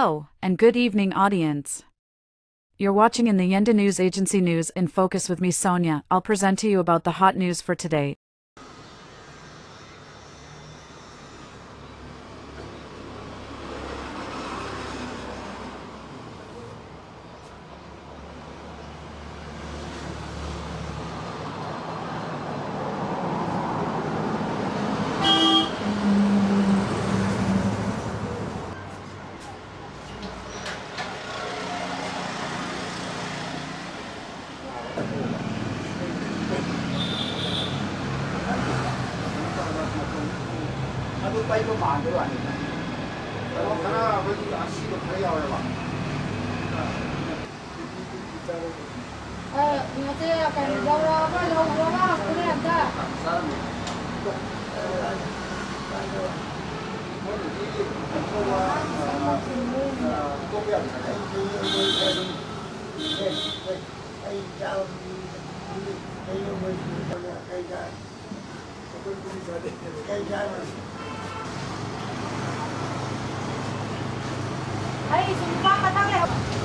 Hello, and good evening, audience. You're watching in the Yenda News Agency News in Focus with me, Sonia. I'll present to you about the hot news for today. Ano pa yung mando ano? Pero kana wala asido kaya wala. Nanti akan bawa apa ada. Ay, sumpah katanya.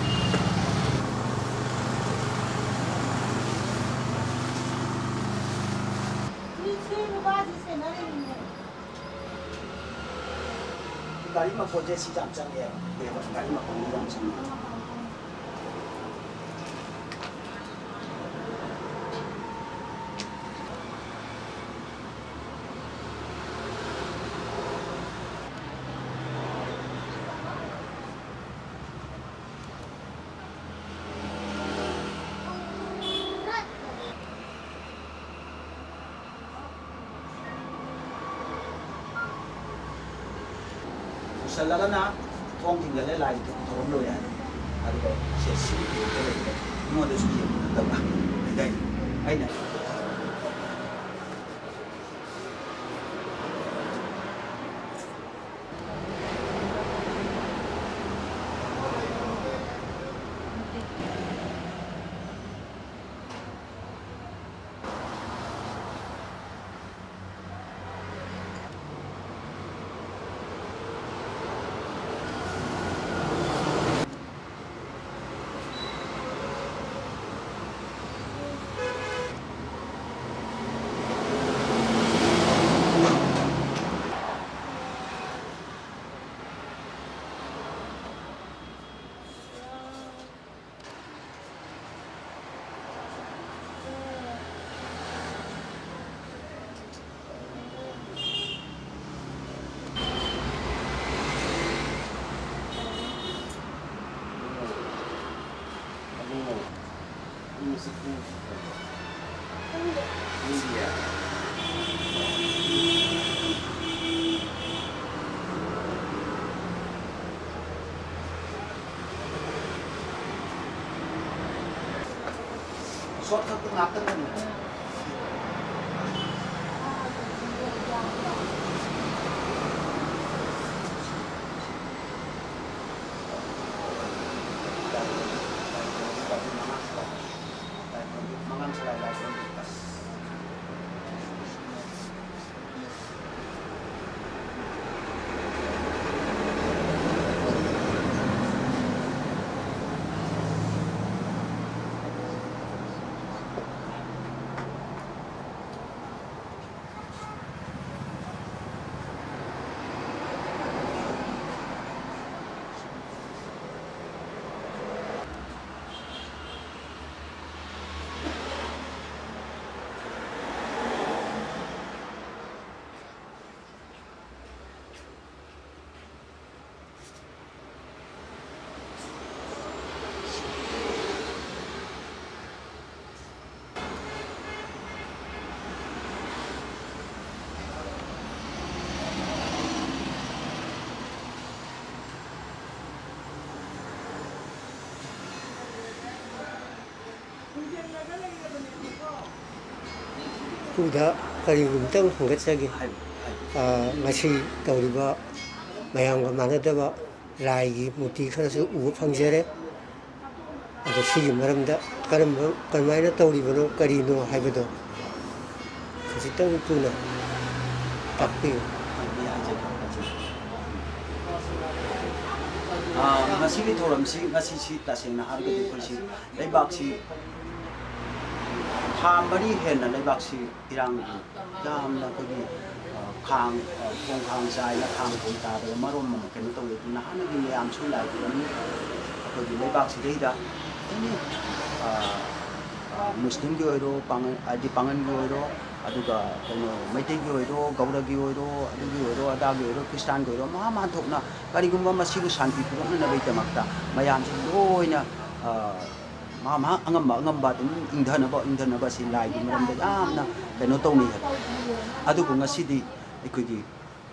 Galimah projek si jam-jam ya, galimah pengurang sama. Salaga na kung tinggalin lain itu turun lo ya, ada kok sesi itu mau ada suji apa, ada, suatu pengaturan kan? Kuda kaliguntung hanggat sagi ngasi tawriba mayamga manadaba 라이기 무티 그래서 우 방제래 아저씨 말합니다. 그럼 뭐 얼마나 떠오르면 거리노 하이버도 그지 떠오르나 딱비 ngasi thoram si ngasi si tasengna har gadi khulsi leibak si mari hen na leibak si irang yam na ko khang khong khang sai na khang khong ta da marom ma ken to le na han gi yam chu lai ko ni ko gi leibak si dei da ni muslim gi ro pangan gi ro aduga kono maitei gi ro gaura gi ro adu gi ro ada gi ro kristan gi ro ma man thokna kari gumba masibu shanti pura na bai tamakta mayam si loina ma angam ba indhana ba si lai gi maram da amna keno tawni adu ko ngasi di ikoi gi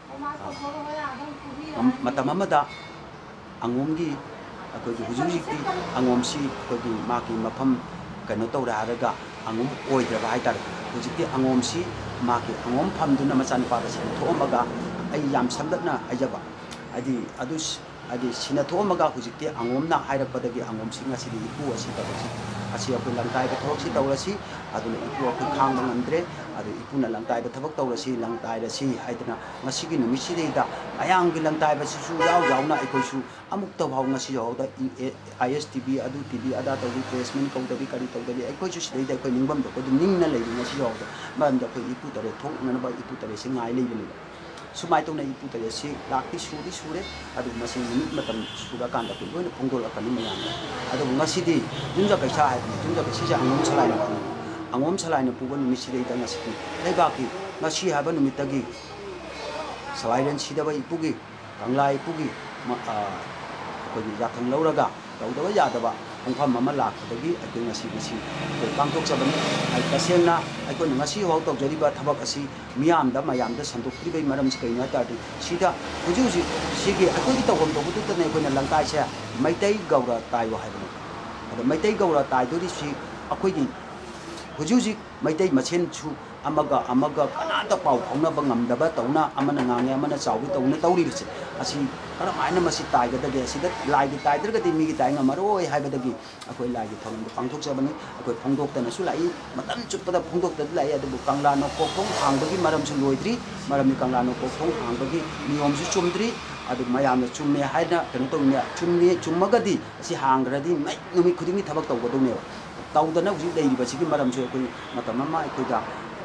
matam amada angom gi akoi gi hujuri gi angom si ko gi ma ki mafam keno tawra haraga angom oi dra ba haitar hujikti angom si ma ki angom pham duna machan pa da sin thomaga ai yam samdatna ajaba adi sina thomaga hujikti angom na hairakpadagi angom singa sidi ipu asi tabasi asi apu langtai ba thok si tawrasi aduna ipu apu khang ngamdre adu ipu na langtai ba thabak tawrasi langtai da si haidna ngasigi numi sidi da ayang gi langtai ba su yaw na ikoi su amuk taw haw ngasi yaw da ISTV adu TV ada taw replacement kau da bi kari taw da bi ikoi su sidi da ikoi ningbam da ko dum ning na lei ngasi yaw da man da ikoi ipu tare thok na ba ipu tare singai lei ni sumai tong na ipu tare si lakti sure adu masing minit matam sura kan da ko loina phongdol akani mayam adu ngasi di junja kaisa hai junja kaisi ja angom salai na puban mi sidai da ngasi lai ba ki ngasi ha ba numit tagi sawairen sida ba ipu gi kanglai ipu gi ko gi yathang lauraga tawda ba yada ba ongpham mama lak dagi akoi ngasi bisi ko pangthok sabani ai tasengna akoi ngasi haw tok jari ba thabak asi miyam da mayam da sandok pri bai maram sikai na ta sida huji sigi akoi gi tawom to butu ne ko na langkai se maitai gaura tai wa hai ba maitai gaura tai do ri si akoi gi huji maitai machen chu amaga kana ta pau phongna ba ngamdaba tawna amana ngange amana chawi tawna tawri ri asi kara maina masi tai ga dage sida lai gi tai dra ga ti mi gi tai ngamaroi hai ba dagi akoi lai gi thong pangthok sabani akoi phongdok ta na su lai matan chup pada phongdok ta lai adu kangla no ko thong hang ba gi maram su loidri maram ni kangla no ko thong hang ba gi niyom su chumdri adu mayam na chumme hai na kanu to ne chummaga di asi hang gra di mai numi khuding ni thabak taw ga do ne tawda na huji dei ba sigi maram su akoi matam ma akoi da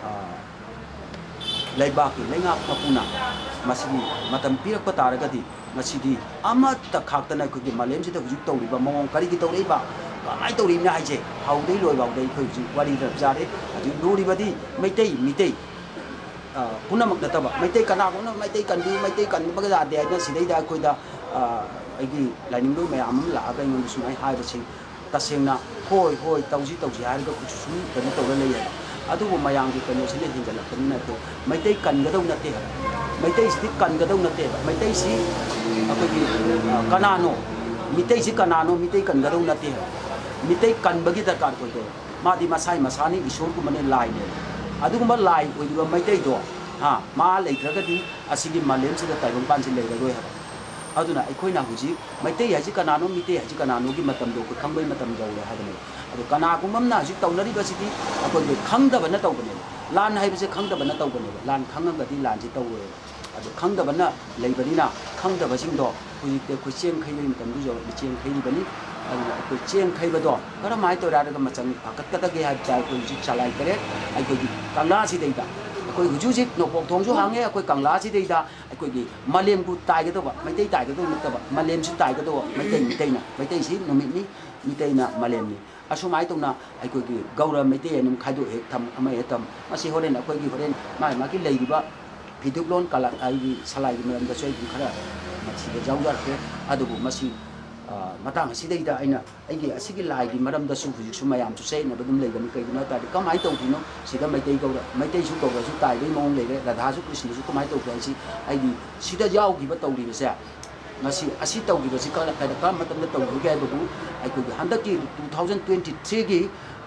laibaki laingak mapuna masigi matam pirak pataragadi masidi amata khaktana ko gi malem sida hujik tawri ba mong kari gi tawri ba kamai tawri na haije haudei loi ba dei khoi ji wari da jare adi duri badi mitei punamak da taba maitai kana ko na maitai kan ba ga de na sidai da khoi da aigi lining do mayam la ga ngom sunai hai ba sing tasengna hoi tawji hai ga ku su kan tawra lei adu mayang gi kanu sine hinjala kanna to maitai kan ga dau na te maitai si kan ga dau na te maitai si akoi gi kanano mitai si kanano mitai kan ga dau na te mitai kan bagi da kar ko to ma di masai masani isor ku mane lai ne adu ma lai oi di maitai do ha ma lai tra ga di asigi malem si da tai bang pan si lai ga roi ha aduna aikoi na huji maitai haji kanano mitai haji kanano gi matam do ko khangbai matam do ha ha adu kana kumam na ji tawnari ba sidi akoi khangdaba na tawbane lan hai bise khangdaba na tawbane lan khangaga di lan ji tawwe adu khangdaba na leibani na khangdaba sing do huji te ko cheng khai ni tam du jo cheng khai ni bani ko cheng khai ba do kara mai to ra ga machang akat ka ta ge ha ja ko ji chalai kare ai ko ji kangla si dei da akoi huju ji no pok thong ju hange akoi kangla si dei da akoi gi malem ku tai ga to ba mai tai ga to ni ta ba malem si tai ga to mai tai si no mi tai na malem ni asumai tong na aikoi gi gaura mete num khaidu he tham amai tam asi horen akoi gi horen ma ki lei ba phiduk lon kala ai gi salai gi meram da choi gi khara machi da jawjar ke adu masi matang asi dei da aina ai gi asi gi lai gi meram da su hu su mayam su sei na badum lei ga mi kai na ta di kamai tong gi no sida mai tei gaura mai tei su gaura su tai dei mong lei ga radha su krishna su kamai tong ga si ai gi sida yaw gi ba tong ri se ngasi asi taw gi basi kala kada ka matam na taw gi ga bu ai ko handa ki 2023 gi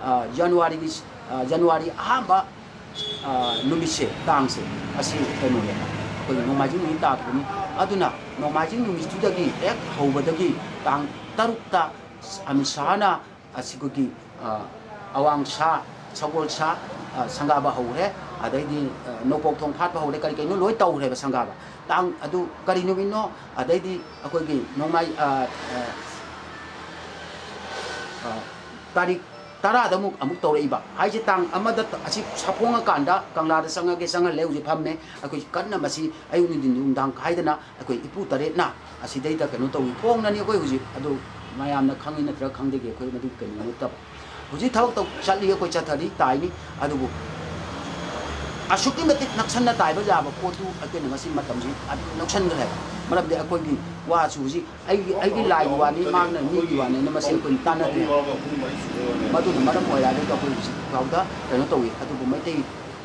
January ahamba numise tangse asi tano ya ko no majing ni ta ko ni aduna no majing numis tu dagi ek hoba dagi tang tarukta amisana asi ko gi awang sa sagol sa sangaba hore ꯑꯗꯩꯗꯤ ꯅꯣꯡꯄꯣꯛ ꯊꯣꯡ ꯐꯥꯠꯄ ꯍꯧꯔꯦ ꯀꯔꯤ ꯀꯔꯤꯅꯣ ꯂꯣꯏ ꯇꯧꯈ꯭ꯔꯦꯕ ꯁꯪꯒꯥꯕ ꯇꯥꯡ ꯑꯗꯨ ꯀꯔꯤ ꯅꯨꯃꯤꯠꯅꯣ ꯑꯗꯩꯗꯤ ꯑꯩꯈꯣꯏꯒꯤ ꯅꯣꯡꯃꯥꯏ ꯇꯥꯔꯤꯛ 10ꯗ ꯑꯃꯨꯛ ꯇꯧꯔꯛꯏꯕ ꯍꯥꯏꯁꯦ ꯇꯥꯡ 1ꯗ ꯑꯁꯤ ꯁꯥꯐꯣꯡꯉꯀꯥꯟꯗ ꯀꯪꯂꯥꯗ ꯆꯪꯉꯒꯦ ꯆꯪꯍꯜꯂꯦ ꯍꯧꯖꯤꯛ ꯐꯝꯃꯦ ꯑꯩꯈꯣꯏ ꯀꯟꯅ ꯃꯁꯤ ꯑꯌꯨꯛ ꯅꯨꯡꯊꯤꯟ ꯅꯨꯡꯗꯥꯡ ꯈꯥꯏꯗꯅ ꯑꯩꯈꯣꯏ ꯏꯄꯨ 3ꯅ ꯑꯁꯤꯗꯩꯗ ꯀꯩꯅꯣ ꯇꯧꯏ ꯐꯣꯡꯅꯅꯤ ꯑꯩꯈꯣꯏ ꯍꯧꯖꯤꯛ ꯑꯗꯨ ꯃꯌꯥꯝꯅ ꯈꯪꯉꯤ ꯅꯠꯇ꯭ꯔꯒ ꯈꯪꯗꯦꯒꯦ ꯑꯩꯈꯣꯏ ꯃꯗꯨ ꯀꯩꯅꯣ ꯅꯠꯇꯕ ꯍꯧꯖꯤꯛ ꯊꯕꯛ ꯆꯠꯂꯤ ꯑꯩꯈꯣꯏ ꯆꯠꯊꯔꯤ ꯇꯥꯏꯅꯤ ꯑꯗꯨꯕꯨ ꯑꯁꯨꯛꯀꯤ ꯃꯇꯤꯛ ꯅꯛꯁꯟꯅ ꯇꯥꯏꯕ ꯌꯥꯕ ꯄꯣꯠꯇꯨ ꯑꯩꯈꯣꯏꯅ ꯉꯁꯤ ꯃꯇꯝꯁꯤ ꯅꯛꯁꯟꯈ꯭ꯔꯦꯕ ꯃꯔꯝꯗꯤ ꯑꯩꯈꯣꯏꯒꯤ ꯋꯥꯁꯨ ꯍꯧꯖꯤꯛ ꯑꯩꯒꯤ ꯂꯥꯏꯒꯤ ꯋꯥꯅꯤ ꯃꯥꯡꯅ ꯃꯤꯒꯤ ꯋꯥꯅꯤꯅ ꯃꯁꯤ ꯑꯩꯈꯣꯏꯅ ꯇꯥꯟꯅꯗ꯭ꯔꯦ ꯃꯗꯨꯅ ꯃꯔꯝ ꯑꯣꯏꯔꯒ ꯑꯩꯈꯣꯏ ꯍꯧꯖꯤꯛ ꯐꯥꯎꯗ ꯀꯩꯅꯣ ꯇꯧꯏ ꯑꯗꯨꯕꯨ ꯃꯩꯇꯩ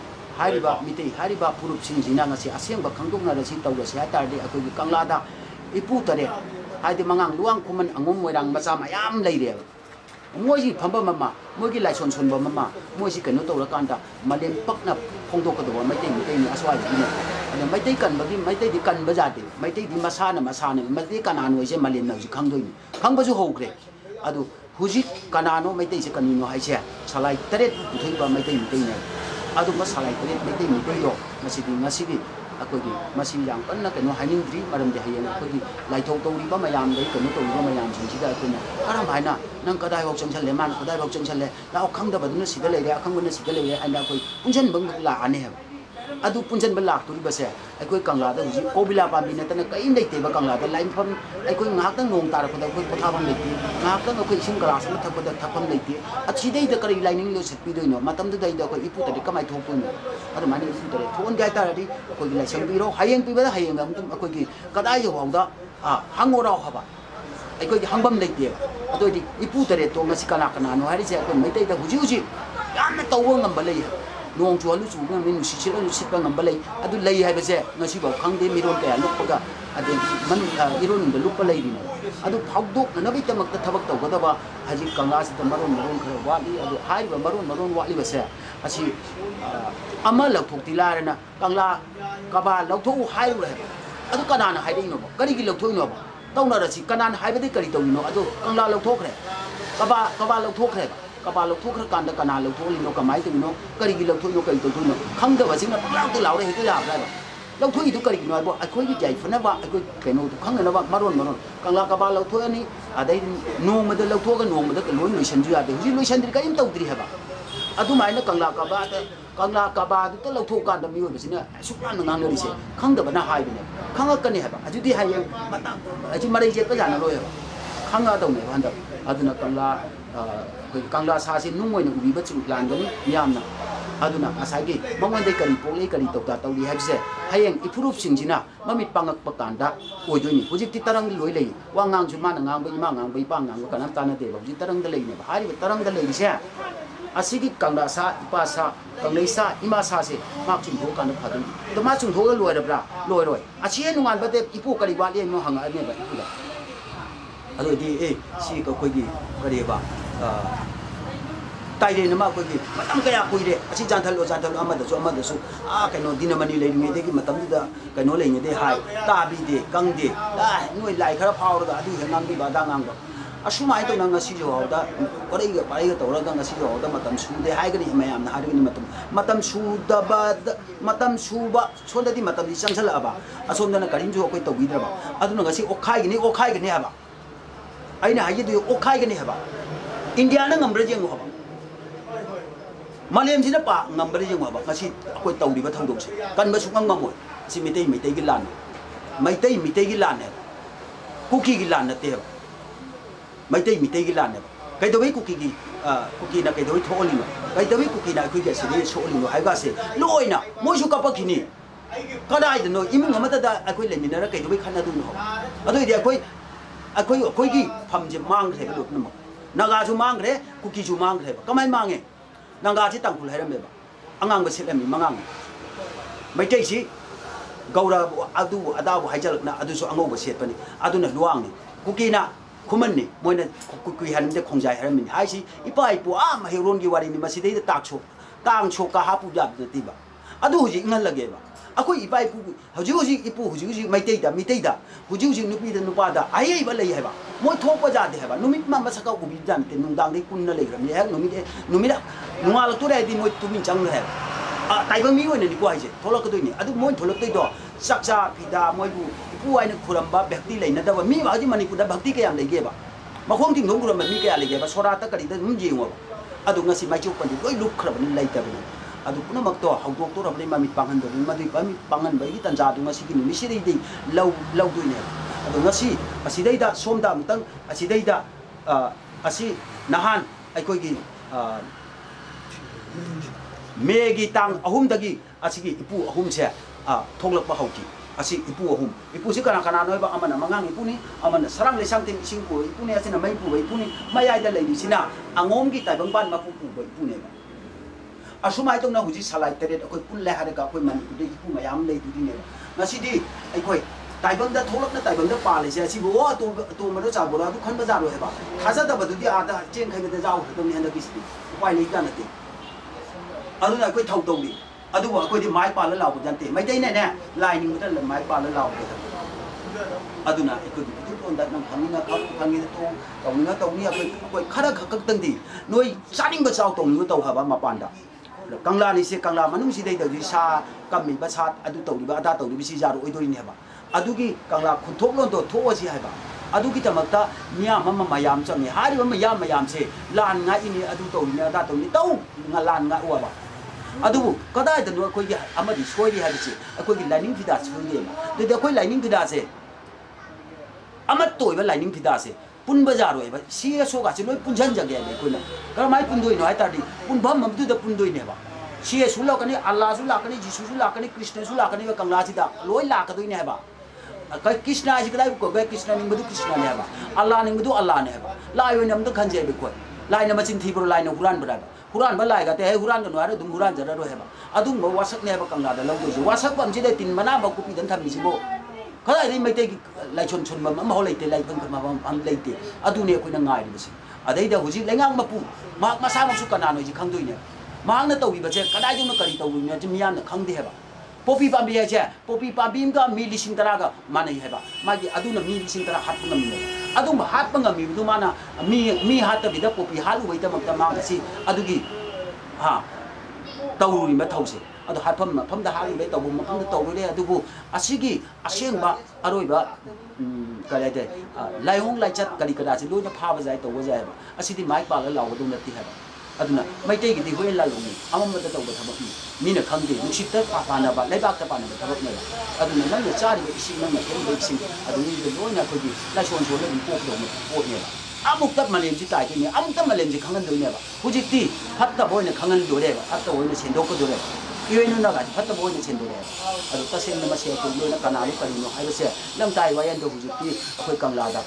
ꯍꯥꯏꯔꯤꯕ ꯐꯨꯔꯨꯞꯁꯤꯡꯁꯤꯅ ꯉꯁꯤ ꯑꯁꯦꯡꯕ ꯈꯪꯗꯣꯛꯅꯔꯁꯤ ꯇꯧꯔꯁꯤ ꯍꯥꯏꯇꯥꯔꯗꯤ ꯑꯩꯈꯣꯏꯒꯤ ꯀꯪꯂꯥꯗ ꯏꯄꯨ 3 ꯍꯥꯏꯗꯤ ꯃꯉꯥꯡ ꯂꯨꯋꯥꯡ ꯈꯨꯃꯟ ꯑꯉꯣꯝ ꯃꯣꯏꯔꯥꯡ ꯃꯆꯥ ꯃꯌꯥꯝ ꯂꯩꯔꯦꯕ ꯃꯣꯏꯒꯤ ꯐꯝꯕ ꯑꯃ ꯃꯣꯏꯒꯤ ꯂꯥꯏꯁꯣꯟ ꯁꯣꯟꯕ ꯑꯃ ꯃꯣꯏꯁꯤ ꯀꯩꯅꯣ ꯇꯧꯔꯀꯥꯟꯗ ꯃꯂꯦꯝ ꯄꯛꯅ ꯐꯣꯡꯗꯣꯛꯀꯗꯧꯕ ꯃꯩꯇꯩꯅꯤ ꯑꯁ꯭ꯋꯥꯏꯗꯒꯤꯅꯦ ꯑꯗꯣ ꯃꯩꯇꯩ ꯀꯟꯕꯒꯤ ꯃꯩꯇꯩꯗꯤ ꯀꯟꯕ ꯌꯥꯗꯦ ꯃꯩꯇꯩꯗꯤ ꯃꯁꯥꯅ ꯃꯩꯇꯩ ꯀꯅꯥꯅꯣ ꯍꯥꯏꯁꯦ ꯃꯂꯦꯝꯅ ꯍꯧꯖꯤꯛ ꯈꯪꯗꯣꯏꯅꯤ ꯈꯪꯕꯁꯨ ꯍꯧꯈ꯭ꯔꯦ ꯑꯗꯨ ꯍꯧꯖꯤꯛ ꯀꯅꯥꯅꯣ ꯃꯩꯇꯩꯁꯦ ꯀꯅꯤꯅꯣ ꯍꯥꯏꯁꯦ ꯁꯂꯥꯏ 3 ꯄꯨꯊꯣꯛꯏꯕ ꯃꯩꯇꯩꯅꯦ ꯑꯗꯨꯝꯕ ꯁꯂꯥꯏ 3 ꯃꯩꯇꯩꯗꯣ ꯉꯁꯤꯒꯤ ꯑꯩꯈꯣꯏꯒꯤ ꯃꯁꯤ ꯌꯥꯝ ꯀꯟꯅ ꯀꯩꯅꯣ ꯍꯥꯏꯅꯤꯡꯗ꯭ꯔꯤ ꯃꯔꯝꯗꯤ ꯍꯌꯦꯡ ꯑꯩꯈꯣꯏꯒꯤ ꯂꯥꯏꯊꯣꯛ ꯇꯧꯔꯤꯕ ꯃꯌꯥꯝꯗꯩ ꯀꯩꯅꯣ ꯇꯧꯔꯤꯕ ꯃꯌꯥꯝꯁꯤꯡꯁꯤꯗ ꯑꯩꯈꯣꯏꯅ ꯀꯔꯝ ꯍꯥꯏꯅ ꯅꯪ ꯀꯗꯥꯏꯐꯥꯎ ꯆꯪꯁꯜꯂꯦ ꯃꯥꯅ ꯀꯗꯥꯏꯐꯥꯎ ꯆꯪꯁꯜꯂꯦ ꯂꯥꯛꯑꯣ ꯈꯪꯗꯕꯗꯨꯅ ꯁꯤꯗ ꯂꯩꯔꯦ ꯑꯈꯪꯕꯅ ꯁꯤꯗ ꯂꯩꯔꯦ ꯍꯥꯏꯅ ꯑꯩꯈꯣꯏ ꯄꯨꯟꯁꯤꯟꯕ ꯂꯥꯛꯑꯅꯤ ꯍꯥꯏꯕ ꯑꯗꯨ ꯄꯨꯟꯁꯤꯟꯕ ꯂꯥꯛꯇꯣꯔꯤꯕꯁꯦ ꯑꯩꯈꯣꯏ ꯀꯪꯂꯥꯗ ꯍꯧꯖꯤꯛ ꯀꯣꯕꯤꯂꯥ ꯄꯥꯝꯕꯤ ꯅꯠꯇꯅ ꯀꯔꯤꯝ ꯂꯩꯇꯦꯕ ꯀꯪꯂꯥꯗ ꯂꯥꯏꯐꯝ ꯑꯩꯈꯣꯏ ꯉꯥꯏꯍꯥꯛꯇꯪ ꯅꯣꯡ ꯇꯥꯔꯛꯄꯗ ꯑꯩꯈꯣꯏ ꯄꯣꯊꯥꯐꯝ ꯂꯩꯇꯦ ꯉꯥꯏꯍꯥꯛꯇꯪ ꯑꯩꯈꯣꯏ ꯏꯁꯤꯡ ꯒ꯭ꯂꯥꯁ ꯑꯃ ꯊꯛꯄꯗ ꯊꯛꯐꯝ ꯂꯩꯇꯦ ꯑꯁꯤꯗꯩꯗ ꯀꯔꯤ ꯂꯥꯏꯅꯤꯡ ꯂꯣꯏꯁꯤꯠꯄꯤꯗꯣꯏꯅꯣ ꯃꯇꯝꯗꯨꯗꯩꯗ ꯑꯩꯈꯣꯏ ꯏꯄꯨ 3 ꯀꯃꯥꯏꯅ ꯊꯣꯛꯇꯣꯏꯅꯣ ꯑꯗꯨꯃꯥꯏꯅ ꯏꯄꯨ 3 ꯊꯣꯛꯍꯟꯒꯦ ꯍꯥꯏꯇꯥꯔꯗꯤ ꯑꯩꯈꯣꯏꯒꯤ ꯂꯥꯏꯁꯪ ꯄꯤꯔꯣ ꯍꯌꯦꯡ ꯄꯤꯕꯗ ꯍꯌꯦꯡ ꯑꯃꯨꯛꯇꯪ ꯑꯩꯈꯣꯏꯒꯤ ꯀꯗꯥꯏ ꯌꯧꯐꯥꯎꯗ ꯍꯪꯉꯣꯔꯥꯎ ꯍꯥꯏꯕ ꯑꯩꯈꯣꯏꯒꯤ ꯍꯪꯐꯝ ꯂꯩꯇꯦꯕ ꯑꯗꯨ ꯑꯣꯏꯗꯤ ꯏꯄꯨ 3 ꯉꯁꯤ ꯀꯅꯥꯅꯣ ꯍꯥꯏꯔꯤꯁꯦ ꯑꯩꯈꯣꯏ ꯃꯩꯇꯩꯗ ꯍꯧꯖꯤꯛ ꯌꯥꯝꯅ ꯇꯧꯕ ꯉꯝꯕ ꯂꯩ ꯅꯣꯡ ꯆꯨꯍꯜꯂꯨ ꯆꯨꯕ ꯉꯝꯃꯤ ꯅꯨꯡꯁꯤꯠ ꯁꯤꯠꯂꯨ ꯁꯤꯠꯄ ꯉꯝꯕ ꯂꯩ ꯑꯗꯨ ꯂꯩ ꯍꯥꯏꯕꯁꯦ ꯉꯁꯤꯐꯥꯎ ꯈꯪꯗꯦ ꯃꯤꯔꯣꯟ ꯀꯌꯥ ꯂꯨꯞꯄꯒ ꯑꯗꯒꯤ ꯏꯔꯣꯟꯗ ꯂꯨꯞꯄ ꯂꯩꯔꯤꯅꯦ ꯑꯗꯨ ꯐꯥꯎꯗꯣꯛꯅꯅꯕꯒꯤꯗꯃꯛꯇ ꯊꯕꯛ ꯇꯧꯒꯗꯕ ꯍꯧꯖꯤꯛ ꯀꯪꯂꯥꯁꯤꯗ ꯃꯔꯣꯟ ꯈꯔ ꯋꯥꯠꯂꯤ ꯑꯗꯨ ꯍꯥꯏꯔꯤꯕ ꯃꯔꯣꯟ ꯋꯥꯠꯂꯤꯕꯁꯦ ꯑꯁꯤ ꯑꯃ ꯂꯧꯊꯣꯛꯇꯤ ꯂꯥꯏꯔꯅ ꯀꯪꯂꯥ ꯀꯕꯥ ꯂꯧꯊꯣꯛꯎ ꯍꯥꯏꯔꯨꯔꯦ ꯍꯥꯏꯕ ꯑꯗꯨ ꯀꯅꯥꯅ ꯍꯥꯏꯔꯛꯏꯅꯣꯕ ꯀꯔꯤꯒꯤ ꯂꯧꯊꯣꯛꯏꯅꯣꯕ ꯇꯧꯅꯔꯁꯤ ꯀꯅꯥꯅ ꯍꯥꯏꯕꯗꯤ ꯀꯔꯤ ꯇꯧꯔꯤꯅꯣ ꯑꯗꯨ ꯀꯪꯂꯥ ꯂꯧꯊꯣꯛꯈ꯭ꯔꯦ ꯀꯕꯥ ꯂꯧꯊꯣꯛꯈ꯭ꯔꯦꯕ ꯀꯕꯥ ꯂꯧꯊꯣꯛꯈ꯭ꯔꯀꯥꯟꯗ ꯀꯅꯥ ꯂꯧꯊꯣꯛꯏꯅꯣ ꯀꯃꯥꯏꯅ ꯇꯧꯔꯤꯅೋ ꯀꯔꯤꯒꯤ ꯂꯧꯊꯣꯛꯏꯅꯣ ꯀꯔꯤ ꯇꯧꯗꯣꯏꯅꯣ ꯈꯪꯗꯕꯁꯤꯡꯅ ꯄꯪꯂꯥꯎꯇ ꯂꯥꯎꯔꯦ ꯍꯦꯛꯇ ꯌꯥꯕ꯭ꯔꯥ ꯍꯥꯏꯕ ꯂꯧꯊꯣꯛꯏꯗꯨ ꯀꯔꯤꯒꯤꯅꯣ ꯍꯥꯏꯕ ꯑꯩꯈꯣꯏꯒꯤ ꯌꯥꯏꯐꯅꯕ ꯑꯩꯈꯣꯏ ꯀꯩꯅꯣꯗꯨ ꯈꯪꯅꯅꯕ ꯃꯔꯣꯟ ꯀꯪꯂꯥ ꯀꯕꯥ ꯂꯧꯊꯣꯛꯑꯅꯤ ꯑꯗꯩꯗꯤ ꯅꯣꯡꯃꯗ ꯂꯧꯊꯣꯛꯑꯒ ꯅꯣꯡꯃꯗ ꯂꯣꯏ ꯂꯣꯏꯁꯟꯁꯨ ꯌꯥꯗꯦ ꯍꯧꯖꯤꯛ ꯂꯣꯏꯁꯟꯗ꯭ꯔꯤ ꯀꯔꯤꯝ ꯇꯧꯗ꯭ꯔꯤ ꯍꯥꯏꯕ ꯑꯗꯨꯃꯥꯏꯅ ꯀꯪꯂꯥ ꯀꯕꯥꯗꯨꯇ ꯂꯧꯊꯣꯛꯀꯥꯟꯗ ꯃꯤꯑꯣꯏꯕꯁꯤꯅ ꯑꯁꯨꯛ ꯌꯥꯝꯅ ꯉꯥꯡꯅꯔꯤꯁꯦ ꯈꯪꯗꯕꯅ ꯍꯥꯏꯕꯅꯦꯕ ꯈꯪꯉꯛꯀꯅꯤ ꯍꯥꯏꯕ ꯑꯗꯨꯗꯤ ꯍꯌꯦꯡ ꯑꯁꯤ ꯃꯔꯩ ꯆꯦꯠꯄ ꯌꯥꯅꯔꯣꯏ ꯍꯥꯏꯕ ꯈꯪꯉꯛꯑꯗꯧꯅꯦꯕ ꯍꯟꯗꯛ ꯑꯗꯨꯅ ꯑꯩꯈꯣꯏ ꯀꯪꯂꯥ ꯁꯥꯁꯤ ꯅꯨꯡ ꯑꯣꯏꯅ ꯎꯕꯤꯕ ꯂꯥꯟꯒꯅꯤ ꯃꯤꯌꯥꯝꯅ ꯑꯗꯨꯅ ꯉꯁꯥꯏꯒꯤ ꯃꯉꯣꯟꯗꯩ ꯀꯔꯤ ꯄꯣꯛꯂꯤ ꯀꯔꯤ ꯇꯧꯔꯤ ꯍꯥꯏꯕꯁꯦ ꯍꯌꯦꯡ ꯏꯐꯨꯔꯨꯞꯁꯤꯡꯁꯤꯅ ꯃꯃꯤꯠ ꯄꯥꯡꯉꯛꯄ ꯀꯥꯟꯗ ꯑꯣꯏꯗꯣꯏꯅꯤ ꯍꯧꯖꯤꯛꯇꯤ ꯇꯔꯪꯗ ꯂꯣꯏ ꯂꯩ ꯋꯥ ꯉꯥꯡꯁꯨ ꯃꯥꯅ ꯉꯥꯡꯕ ꯏꯃꯥ ꯉꯥꯡꯕ ꯏꯄꯥ ꯉꯥꯡꯕ ꯀꯅꯥꯝ ꯇꯥꯟꯅꯗꯦꯕ ꯍꯧꯖꯤꯛ ꯇꯔꯪꯗ ꯂꯩꯅꯦꯕ ꯍꯥꯏꯔꯤꯕ ꯇꯔꯪꯗ ꯂꯩꯔꯤꯁꯦ ꯑꯁꯤꯒꯤ ꯀꯪꯂꯥ ꯁꯥ ꯏꯄꯥ ꯁꯥ ꯀꯪꯂꯩ ꯁꯥ ꯏꯃꯥ ꯁꯥꯁꯦ ꯃꯥ ꯆꯨꯝꯊꯣꯛꯑꯀꯥꯟꯗ ꯐꯗꯣꯏꯅꯤ ꯑꯗꯣ ꯃꯥ ꯆꯨꯝꯊꯣꯛꯑꯒ ꯂꯣꯏꯔꯕ꯭ꯔꯥ ꯂꯣꯏꯔꯣꯏ ꯑꯁꯤ ꯍꯦꯛ ꯅꯣꯡꯉꯥꯟꯕꯗ ꯏꯄꯨ ꯀꯔꯤ ꯋꯥꯠꯂꯤ ꯍꯥꯏꯅꯣ ꯍꯪꯉꯛꯑꯅꯦꯕ ꯏꯄꯨꯗ ꯑꯗꯨ ꯑꯣꯏꯗꯤ ꯁꯤ ꯑꯩꯈꯣꯏꯒꯤ ꯀꯔꯤꯕ ꯇꯥꯏꯔꯦꯟ ꯑꯃ ꯑꯩꯈꯣꯏꯒꯤ ꯃꯇꯝ ꯀꯌꯥ ꯀꯨꯏꯔꯦ ꯑꯁꯤ ꯆꯥꯟꯊꯜꯂꯣ ꯑꯃꯗꯁꯨ ꯀꯩꯅꯣ ꯗꯤꯅꯃꯅꯤ ꯂꯩꯔꯤꯉꯩꯗꯒꯤ ꯃꯇꯝꯗꯨꯗ ꯀꯩꯅꯣ ꯂꯩꯉꯩꯗꯩ ꯍꯥꯏ ꯇꯥꯕꯤꯗꯦ ꯀꯪꯗꯦ ꯅꯣꯏ ꯂꯥꯏ ꯈꯔ ꯐꯥꯎꯔꯒ ꯑꯗꯨ ꯍꯦꯛ ꯉꯥꯡꯕꯤꯕ ꯑꯗꯥ ꯉꯥꯡꯕ ꯑꯁꯨꯃꯥꯏꯅ ꯇꯧꯅ ꯉꯁꯤꯁꯨ ꯐꯥꯎꯗ ꯄꯥꯔꯩꯒ ꯇꯧꯔꯒ ꯉꯁꯤꯁꯨ ꯐꯥꯎꯗ ꯃꯇꯝ ꯁꯨꯗꯦ ꯍꯥꯏꯒꯅꯤ ꯃꯌꯥꯝꯅ ꯍꯥꯏꯔꯒꯅꯤ ꯃꯇꯝ ꯁꯨꯕ ꯁꯣꯝꯗꯗꯤ ꯃꯇꯝꯗꯤ ꯆꯪꯁꯜꯂꯛꯑꯕ ꯑꯁꯣꯝꯗꯅ ꯀꯔꯤꯝꯁꯨ ꯑꯩꯈꯣꯏ ꯇꯧꯕꯤꯗ꯭ꯔꯕ ꯑꯗꯨꯅ ꯉꯁꯤ ꯑꯣꯛꯈꯥꯏꯒꯅꯤ ꯍꯥꯏꯕ ꯑꯩꯅ ꯍꯥꯏꯖꯗꯣꯏ ꯑꯣꯛꯈꯥꯏꯒꯅꯤ ꯍꯥꯏꯕ ꯏꯟꯗꯤꯌꯥꯅ ꯉꯝꯕ꯭ꯔꯥ ꯌꯦꯡꯉꯨ ꯍꯥꯏꯕ ꯃꯥꯂꯦꯝꯁꯤꯅ ꯉꯝꯕ꯭ꯔꯥ ꯌꯦꯡꯉꯨ ꯍꯥꯏꯕ ꯉꯁꯤ ꯑꯩꯈꯣꯏ ꯇꯧꯔꯤꯕ ꯊꯧꯗꯣꯛꯁꯦ ꯀꯟꯕ ꯁꯨꯡꯉꯝ ꯉꯝꯃꯣꯏ ꯑꯁꯤ ꯃꯩꯇꯩꯒꯤ ꯂꯥꯟꯅꯤ ꯃꯩꯇꯩꯒꯤ ꯂꯥꯟꯅꯦꯕ ꯀꯨꯀꯤꯒꯤ ꯂꯥꯟ ꯅꯠꯇꯦꯕ ꯃꯩꯇꯩꯒꯤ ꯂꯥꯟꯅꯦꯕ ꯀꯩꯗꯧꯕꯩ ꯀꯨꯀꯤꯅ ꯀꯩꯗꯧꯕꯩ ꯊꯣꯛꯍꯜꯂꯤꯅꯣ ꯀꯩꯗꯧꯕꯩ ꯀꯨꯀꯤꯅ ꯑꯩꯈꯣꯏꯒꯤ ꯑꯁꯤꯗꯒꯤ ꯁꯣꯛꯍꯜꯂꯤꯅꯣ ꯍꯥꯏꯕꯁꯦ ꯂꯣꯏꯅ ꯃꯣꯏꯁꯨ ꯀꯞꯄꯛꯈꯤꯅꯤ ꯀꯗꯥꯏꯗꯅꯣꯏꯃꯨꯡ ꯑꯃꯠꯇꯗ ꯑꯩꯈꯣꯏ ꯂꯩꯃꯤꯟꯅꯔ ꯀꯩꯗꯧꯕꯩ ꯈꯟꯅꯗꯣꯏꯅꯣ ꯑꯗꯨꯑꯣꯏꯗꯤ ꯑꯩꯈꯣꯏꯒꯤ ꯐꯝꯁꯦ ꯃꯥꯡꯈ꯭ꯔꯦꯕ ꯂꯣꯏꯅꯃꯛ ꯅꯥꯒꯥꯁꯨ ꯃꯥꯡꯈ꯭ꯔꯦ ꯀꯨꯀꯤꯁꯨ ꯃꯥꯡꯈ꯭ꯔꯦꯕ ꯀꯃꯥꯏꯅ ꯃꯥꯡꯉꯦ ꯅꯥꯒꯥꯁꯤ ꯇꯥꯡꯈꯨꯜ ꯍꯥꯏꯔꯝꯃꯦꯕ ꯑꯉꯥꯡꯕ ꯁꯦꯠꯂꯝꯃꯤ ꯃꯉꯥꯡꯅꯤ ꯃꯩꯇꯩꯁꯤ ꯒꯧꯔ ꯑꯗꯨꯕу ꯑꯗꯥꯕꯨ ꯍꯥꯏꯖꯜꯂꯛꯅ ꯑꯗꯨꯁꯨ ꯑꯉꯧꯕ ꯁꯦꯠꯄꯅꯤ ꯑꯗꯨꯅ ꯂꯨꯋꯥꯡꯅꯤ ꯀꯨꯀꯤꯅ ꯈꯨꯃꯟꯅꯤ ꯃꯣꯏꯅ ꯀꯨꯀꯤ ꯍꯥꯏꯔꯝꯗꯦ ꯈꯣꯡꯖꯥꯏ ꯍꯥꯏꯔꯝꯃꯤꯅꯤ ꯍꯥꯏꯁꯤ ꯏꯄꯥ ꯏꯄꯨ ꯃꯍꯩꯔꯣꯟꯒꯤ ꯋꯥꯔꯤꯅꯤ ꯃꯁꯤꯗꯩꯗ ꯇꯥꯡ ꯁꯣꯛꯀ ꯍꯥꯞꯄꯨ ꯌꯥꯕ ꯅꯠꯇꯦꯕ ꯑꯗꯨ ꯍꯧꯖꯤꯛ ꯏꯪꯍꯜꯂꯒꯦꯕ ꯑꯩꯈꯣꯏ ꯏꯄꯥ ꯏꯄꯨ ꯍꯧꯖꯤꯛ ꯏꯄꯨ ꯍꯧꯖꯤꯛ ꯃꯤꯇꯩꯗ ꯍꯧꯖꯤꯛ ꯅꯨꯄꯤꯗ ꯅꯨꯄꯥꯗ ꯑꯍꯩꯕ ꯂꯩ ꯍꯥꯏꯕ ꯃꯣꯏ ꯊꯣꯛꯄ ꯌꯥꯗꯦ ꯍꯥꯏꯕ ꯅꯨꯃꯤꯠ ꯃꯁꯛꯀ ꯎꯕꯤꯕ ꯅꯠꯇꯦ ꯅꯨꯡꯗꯥꯡꯗꯩ ꯀꯨꯟꯅ ꯂꯩꯈ꯭ꯔꯕꯅꯤ ꯍꯦꯛ ꯅꯣꯡꯉꯥꯜꯂꯛꯇꯣꯔꯦ ꯍꯥꯏꯗꯤ ꯃꯣꯏ ꯇꯨꯃꯤꯟ ꯆꯪꯈ꯭ꯔꯦ ꯍꯥꯏꯕ ไต่บางมีวันนี้กว่าไอ้เจ้ทรกตัวนี้มวยทรกตัวดอสักษาพิดามวยผู้ไอ้เนี่ยคนบ้าแบบที่เลยนะแต่ว่ามีว่าที่มันนี่คนแบบที่แกยังเลยเก็บมาคงทิ้งลงคนแบบมีแกอะไรเก็บสระตะกรีดมันยิงว่ะงั้นสิไม่จุกันดิโอ้ยลุกครับนี่เลยแต่เป็นคุณมักตัวเขาตัวเราไม่มีปังหันตัวนี้มาดูมีปังหันไปที่ตันจ่างั้นสิกินนี่สิได้ดีเล่าด้วยเนี่ยงั้นสิได้ด่าส้มด่ามันตั้งสิได้ด่าสินาฮันไอ้คนกี่เมกีตังหุ่มตะกี้สิกี่อีปูหุ่มเสียทงลักปะเขากี่สิอีปูสิกันน้อยบ้างมันมังงังอีปูนี่มันสร้างเลยสร้างเต็มสิงปูอีปูนี่สินะไม่ปูอีปูนี่ไม่ใหญ่แต่เลยดิสินะงมกี่แต่บางบ้านมาปูอีปูนี่สมัยตรงนั้นหุ่นสลายเตะคนปุ่นเล่หาเด็กคนมันคนที่ผู้มาย้ำเลยดูที่เนี่ยงั้นสิดีไอ้คนแต่บางเด็กทุลักนะแต่บางเด็กป่าเลยใช่สิบอกว่าตัวมันรู้จักบอกว่าทุกคนมาจากเลยป่ะถ้าจะแต่ว่าดูที่อาจจะเจนใครไม่ได้เจ้าตรงนี้นั่นก็สิไปเลยกันนั่นเองนั่นไอ้คนเท่าตรงนี้ว่าคนที่ไม้ป่าแล้วเราเป็นยันเตะไม่ได้แน่ลายนึงมันจะไม้ป่าแล้วเราเป็นนั่นไอ้คนที่ทุกคนได้นำพังนี้นะครับพังนี้ตรงนี้คนข้าราชการตั้งที่หน่วยสานิ่งมาเจ้าตรงนี้ก็ตัวหาว่ามาปานดากังลานี่สิกังลามันนุ่มสิได้ตัวที่ชากำมีประชาตัวนี้บ้าตัวนี้สิจารุไอ้ตัวนี้เหรอบ้ากี่กังลาคนทุกล้วนตัวทุกวันสิเหรอบ้ากี่แต่มาตาเนี่ยมันมายามจังเนี่ยหาดิมันมายามเสลานง่ายนี่ตัวนี้ตัวนี้ตู้งาลานง่ายว่าบ้าก็ได้แต่หนูคุยอามาดิช่วยดีฮะดิคุยกินไลนิ่งพิดาช่วยดีมั้ยเดี๋ยวคุยไลนิ่งพิดาเสอามาตัวเป็นไลนิ่งพิดาเสปุ่นบาจารุไอ้บ้าเสียโซกาสิโน้ยปุ่นจันจังแกเลยคุยนะก็ไม่ปุ่นด้วยหน่อยแต่ดิปุ่นบ้ามันตัวเด็กปุ่นด้วยเนี่ยบ้าเสียสุลากันนี่อัลลาห์สุลากันนี่ยิสุสุลากันนี่คริสเตียนสุลากันนี่ว่ากังลาสิดาลอยลากันด้วยเนี่ยบ้าก็คริสเตียนอาจจะได้ก็คริสเตียนนี่มันดูคริสเตียนเนี่ยบ้าอัลลาห์นี่มันดูอัลลาห์เนี่ยบ้าลายวันนี้มันต้องขันเจ็บไปคุยลายเนี่ยมันจินทีบรลายเนี่ยกุรานบรายกุรานบรายก็แต่ให้กุรานกันว่าดุมกุรานจะได้ด้วยบ้ามาวัสักเนี่ยบ้ากังลาแต่เราดูสิวัสักผมจะได้ตินมาหน้าบ้ากุปีดันทำมิสิโบเขาได้ไม่ได้ไล่ชนมันมาเลยแต่ไล่เพิ่งมาเลยแต่เนี่ยคุยนั่งง่ายดิสิเดี๋ยวหุ่นสิเลี้ยงมาปูมาสร้างมาสุกันนานหน่อยจิขังด้วยเนี่ยมาเนี่ยตัววิบัติก็ได้ยังนักการิตัววิเนี่ยจะมีอันขังดีเหรอป๊อปปี้ปั๊มบีเช่ป๊อปปี้ปั๊มบีมก็มีลิชินตระก็มันนี่เหรอมาที่น่ะมีลิชินตระฮัตปังมีมาฮัตปังมีดูมานะมีฮัตแต่บิดาป๊อปปี้ฮัตไว้แต่มาสิกี่ตัววิมาเท่าสิฮัตพัมดาฮัตไว้ตัวบุ้มพัมดาตัววิเลยบุกี่เสียงบ้าอร่อยบ้าก็เลยแต่ไล่ห้องไล่จัดกันดีกระดาษสิรู้จะพาไปใจตัวว่าใจบ้าที่ไม้ป่าแล้วเราก็ดูนัดที่เหรอไม่ได้กี่ที่หัวเราลงนี่มันจะตัวทำแบบนี้มีเนี่ยขังดีมุชิตเตอร์ปานาบะไล่บักเตอร์ปานาบะทำแบบนี้นั่นเนี่ยจารีวิสินั่นเนี่ยเห็นวิสินี่เป็นร้อยเนี่ยคนที่ไล่ชวนเลยเป็นพวกเราพวกเนี่ยมุกตับมาเลี้ยงจิตใจที่เนี่ยมุกตับมาเลี้ยงจิตขังกันดูเนี่ยบ้าผู้จิตที่พัดตะบอยเนี่ยขังกันดูเลยบ้าพัดตะบอยเนี่ยเส้นดอกก็ดูเลยอีเวนต์นั่นก็พัดตะบอยเนี่ยเส้นดูเลยตัดเส้นเนี่ยมาเสียตัวเลยนะการนาลุกันนี่ให้ไปเสียเรื่องใจไว้ยันตัวผู้จิตที่คุยกังลาด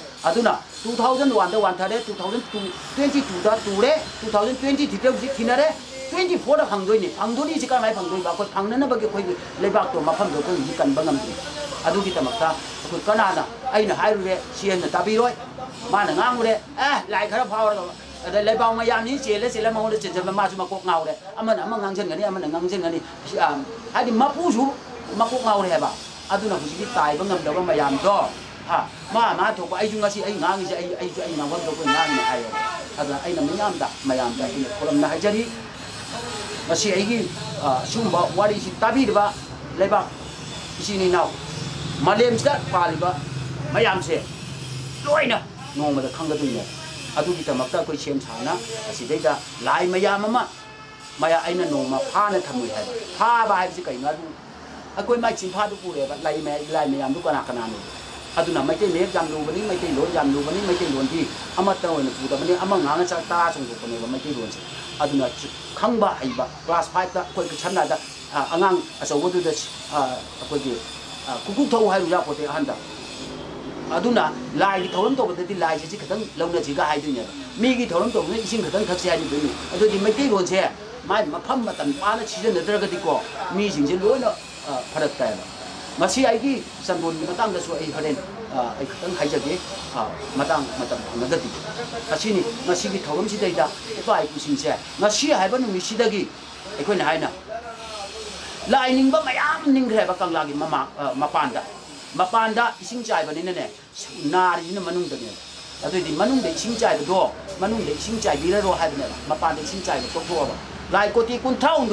2001다 완타래 2022 다 두래 2020 뒤에 지나래 24다 방도니 지가 많이 방도니 봐 거기 방내는 밖에 거기 레박도 마판도 거기 이간 방남지 아두기 때막다 그 까나나 아이는 하이루래 시에는 답이로이 마는 앙우래 라이 가라 파워라 레박 마야니 제레 제레 마오래 제제 마주 막고 나오래 아만 앙전 거니 아만 앙전 거니 하디 마푸주 막고 나오래 해봐 아두나 부지기 따이 방남도 마야암도มาถูกไอ้จุงกะสิไอ้งางสิไอ้นางวันตัวก็งางเนี่ยไอ้น่ะไม่ยามเนี่ยคนนั้นให้jadi masihไอ้กี่sumba wari si tapi dia lebak sini now malam sudah paling baไม่ยามเสียรวยนะงงมาแต่ข้างกระตุ้นเนี่ยkita makta koi chen chana si dei da lai maya mama maya aina no ma pha na thamui hai pha ba hai si kai nga du akoi mai chin pha du pu le ba lai maya du kana niไม่ใช่เล็กยำรูวันนี้ไม่ใช่หลวนยำรูวันนี้ไม่ใช่หลวนที่อามาตัวเนี่ยปูแต่วันนี้อามาหางจะตาส่งตัวคนนี้ว่าไม่ใช่หลวนสิขังบ่ายบ่คลาส5ตะคนชั้นไหนตะงสาวดูเด็กคนที่คุกเท่าให้รู้จักพอดีหันตะลายที่ถล่มตัวประเทศลายที่ขั้นเราเนี่ยจีก็ให้ด้วยเนี่ยมีกี่ถล่มตัวเนี่ยสิ่งขั้นทักษะนี่ด้วยนี่ไม่ใช่หลวนเสียไม่มาพัมมาตันป้าเนี่ยชี้จะเดินกันดีกว่ามีสิ่งที่ล้วนเนี่ยพัฒนามาชี้ไอ้กี่สันบุญมาตั้งกระทรวงไอ้ประเด็นไอ้ตั้งใครจะเกี่ยมาตั้งนั่นก็ดีมาชี้กี่ถล่มชี้ได้ด่าไอ้ป้าไอ้ผู้สิ่งเสียมาชี้ให้บ้านมีชี้ได้กี่ไอ้คนไหนนะลายนิ่งบ้างไม่อ้ามนิ่งแค่บ้างกลางลากิมาปานดาสิ่งใจบ้านนี้เนี่ยนารีนี่มันนุ่งตัวเนี่ยแล้วตัวนี้มันนุ่งเด็กสิ่งใจตัวมันนุ่งเด็กสิ่งใจบีแล้วรอให้เนี่ยมาปานเด็กสิ่งใจตัวลายกติคุณเท่าด้วยค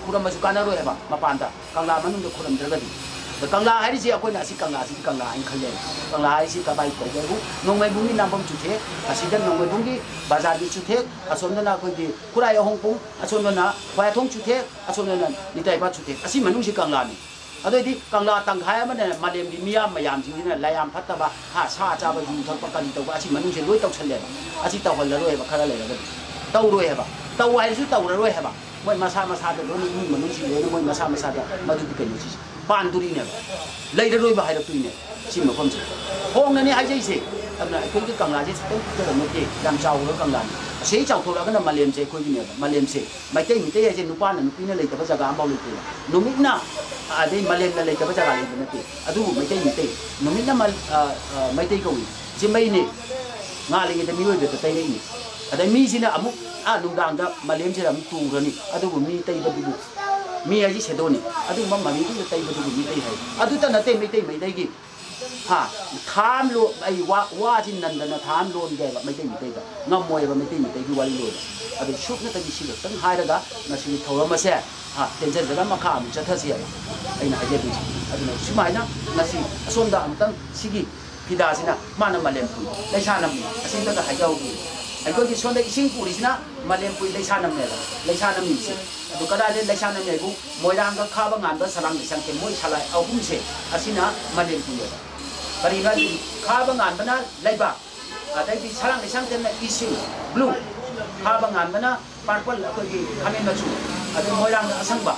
Khurram मसु काना रोय हबा मपानदा कंगला मनुंग दे Khurram द्रगदी the कंगला हारिसी अखोइना असि कंगला असि कंगला इन खले कंगला हारिसी कबाई कोगेबु नोंमै बुंगी नामबम चुथे असिदा नोंमै बुंगी बाजार बि चुथे असोमदना अखोइदि खुराय होंगपुंग असोमदना ख्वायाथोंग चुथे असोमदना निताइबा चुथे असि मनुंग सि कंगला नि अदोइदि कंगला तंखाय अमने मालेम दि मियाम मयाम जिंगिना लायाम फत्तबा हा सा चाबा जु थक कनि तव असि मनुंग से लोय तौछले असि तवहल रोय बा खरा लेरगदि तौरोय हबा तव हाइसु तौररोय हबा मोय मसा मसा द लोन इ मनुंग सि लोय मोय मसा मसा द मदुदि कनि सि पानदुरी ने लेररोय बा हाइरक्तुइने सि मफम से होंगननि हाइजैसे तबना अखोइगि कंगला जे तौ दरमते याम चावरो कंगला से चावथोरगना मालेम से अखोइगि ने मालेम से मैतै मितै हाइजे नुपाना नुपिना लेतबा जगा आमबाव लेते नुमिना आदे मालेम ना लेतबा जगा लेते नते अदु मैतै मितै नुमिना मैतै कौइ जे मैने ngalingi da mioi be tai nei ada mi sina amu a nungdang da malem se ram tu rani adu mi tai ba du mi aji sedoni adu mam mami du tai ba du mi tai hai adu ta na te mi tai mai dai gi ha tham lo ai wa jin nan da na tham lo ge ba mai tai mi tai da ngam moi ba mai tai mi tai gi wali lo adu shuk na ta gi sila tang hai da na si thora ma se ha ten je da ma kha mu cha tha se ai na aje bi adu na sumai na na si asom da am tang sigi Pida sina mana malem pui leisa nam asin ta hajau gi ai ko gi sonda ising puri sina malem pui leisa nam ne leisa nam ni se adu kada le leisa nam ne bu moirang ga kha ba ngan ba sarang sang ke moi salai au hum se asina malem pui ba pari ga kha ba ngan bana leiba adai bi sarang sang ten na ising blue kha ba ngan bana purple ko gi khamen ma chu adu moirang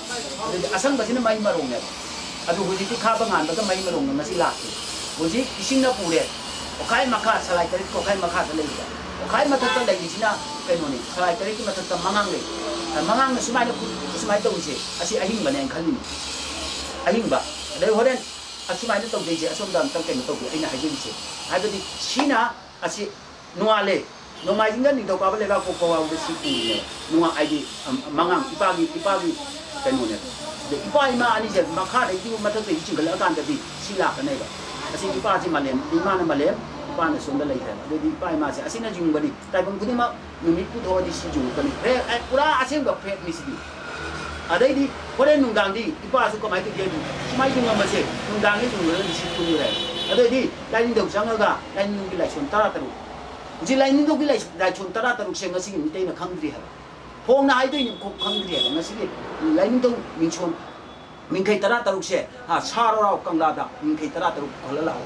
asang ba sina mai marong ne adu hu ji kha ba ngan ba ga mai marong na si la Uji ising na pure, okai maka salai tarik okai maka salai ida, okai matata lagi sina kainoni salai tarik matata mangang le, mangang na sumai tu uji, asi ahing ba na yang kali ni, ahing ba, dari horen asumai tu tu je asum dalam tangkai tu tu, ina hajin je, ada di China asi nuale, numai tinggal ni tu kau boleh kau kau ada situ ni, nuang aidi mangang ipagi kainoni, ipai ma ani je maka itu matata itu kalau akan jadi sila kan ni ba. Asin di pagi malam, di mana malam, panas sudah lagi kan. Jadi pagi masih asin aja jumpa di. Tapi mungkin mah numit pun thor di si jumpa ni. Pura asin gak pet ni sih. Ada di, orang nunggang di pagi suka main tu dia tu. Main tu nggak masih nunggang ni nunggang di situ ni lah. Ada di, lain dong sangat gak, lain nunggu lagi sementara terus. Jadi lain nunggu lagi sementara terus saya ngasih ni kita nak kangri lah. Hong na itu ni kok kangri lah. Ngasih lain tu minchon. Min kai tara taruk se ha saro rao kangla da min kai tara taruk khola lao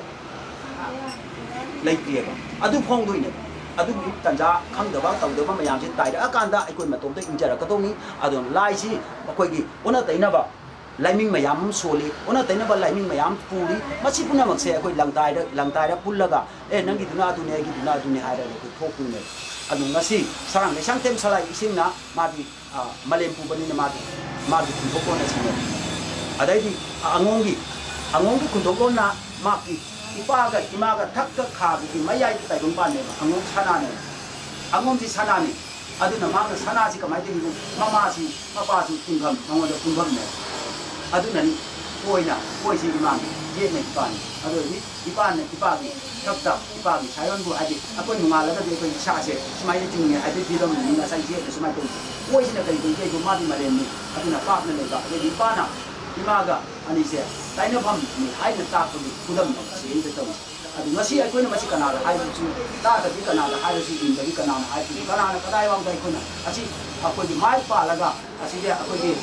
lai kriya ba adu phong doi ne adu bi tanja khang da ba taw da ba mayam se tai da akan da ai kun ma tom te injara ka to ni adu lai si akoi gi ona tai na ba lai ming mayam soli ona tai na ba lai ming mayam puri ma si puna mak se akoi lang tai da pul laga nang gi duna du ne hai da ko thok pu ne adu ngasi sarang le sang tem salai ising na ma di malem pu bani na ma di ko ko na si ada di angongi kuntogon na maki ipaga imaga thakka khabi ki mayai ki taigum pa ne angong si sana ni adu na maga sana si kamai de mama si papa si kungham angong da kungham ne adu na ni koi si imam ye ne pa ni adu ni ipagi thakka ipagi sayon bu adi akoi nunga la da de ko cha se smai de jing ne adi di dom ni na sai je smai to koi si na kai de ko ma di ma le ni adu na pa ne ga de di pa na imaga ani se taino pham ni hai na ta ko kudam se in de to adu ngasi ai koina masi kana hai chu ta da bi kana hai si in da bi kana hai ti kana na kadai wang dai koina asi akoi di mai pa laga asi de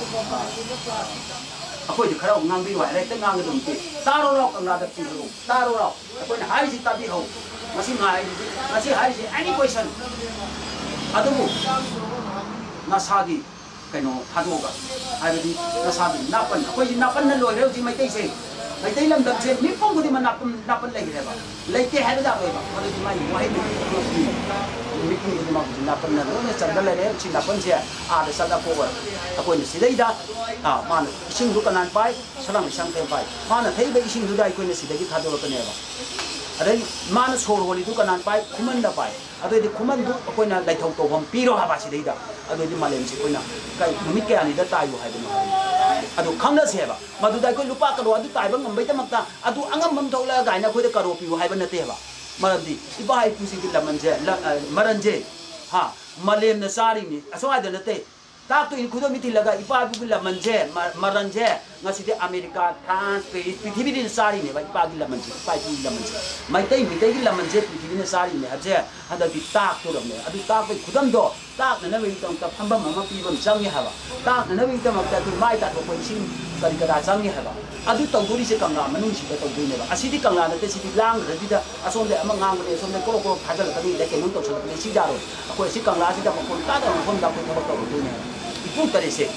akoi di khara ngang bi wa re ta ngang dum ti ta ro kana da ti ro ta ro akoi na hai si ta bi ho ngasi hai si any question adu na sagi kaino thadoga haibadi nasabi napan akoi napan na loi reu ji mai tai se mai tai lam dam se mi phong ko di man napan lai re ba lai te hai da ba adu di mai wai ni mi ki di ma ji napan na lo ne chandal le re chi napan se a de sa da ko ba akoi ni sidai da ma na ising du kanan pai salam sang te pai ma na thei ba ising du dai ko ne sidai ki thadoga ka ne ba adai ma na sor holi du kanan pai kuman da pai adai di kuman du akoi na lai thau to bam pi ro ha ba sidai da adu di malem si koina kai numit ke ani da tayu hai da adu khangna se ba madu dai ko lupa ka ro adu tai ba ngam bai ta makta adu angam mam thok la ga na khoi da ka ro pi hai ba na te ba maram di iba hai pusi di laman je maran je ha malem na sari ni aso ai da na te ताक तो इन खुद मिथि लगा इपा बुगि लमन जे मरन जे ngasi de America France Paris पृथ्वी दिन सारी ने इपा गी लमन जे इपा बुगि लमन जे मैतै मितै गी लमन जे पृथ्वी ने सारी ने हजे हदा दि ताक तो रमने अदु ताक पे खुदम दो ताक न नबे तम त फंबम मम पीबम चांगी हबा ताक न नबे तम त तु माइ ता तो कोइ सिंग करि कदा चांगी हबा अदु तौदोरी से कंगा मनु से तौदोई ने असिदि कंगा नते सिदि लांग रदि दा असोम दे अमा ngang ने असोम दे को फाजल कदि ले के नु तो सद सि जारो अखोय सि कंगा सि दा को ता दा फोन दा को थबक तौदोई ने इपु तरे से